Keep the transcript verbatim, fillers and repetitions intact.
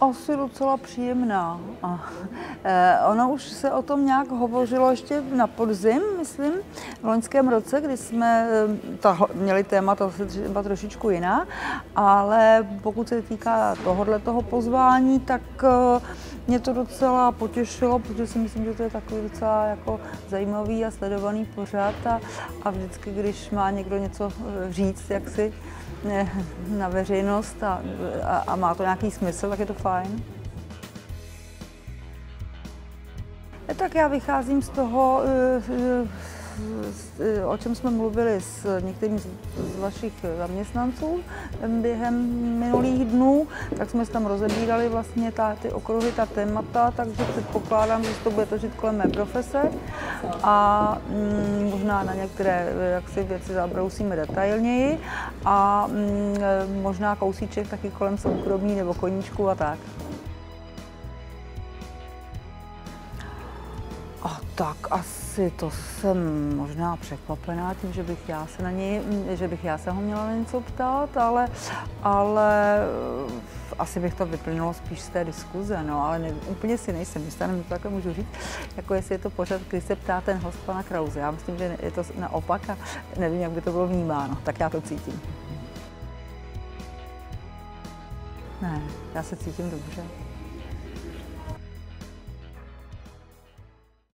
Asi docela příjemná. A, e, ono už se o tom nějak hovořilo ještě na podzim, myslím, v loňském roce, kdy jsme ta, měli témata třeba trošičku jiná, ale pokud se týká tohohle toho pozvání, tak e, mě to docela potěšilo, protože si myslím, že to je takový docela jako zajímavý a sledovaný pořad a, a vždycky, když má někdo něco říct, jak si na veřejnost a, a, a má to nějaký smysl, tak je to fajn. Tak já vycházím z toho, o čem jsme mluvili s některým z vašich zaměstnanců během minulých dnů, tak jsme se tam rozebírali vlastně ta, ty okruhy, ta témata, takže předpokládám, že to bude točit kolem mé profese a mm, možná na některé jaksi věci zabrousíme detailněji a mm, možná kousíček taky kolem soukromí nebo koníčku a tak. A tak asi to jsem možná překvapená tím, že bych já se na něj, že bych já se ho měla na něco ptát, ale, ale asi bych to vyplnilo spíš z té diskuze, no, ale ne, úplně si nejsem jistá, nevím, to takhle můžu říct, jako jestli je to pořád, když se ptá ten host pana Krause. Já myslím, že je to naopak a nevím, jak by to bylo vnímáno, tak já to cítím. Ne, já se cítím dobře.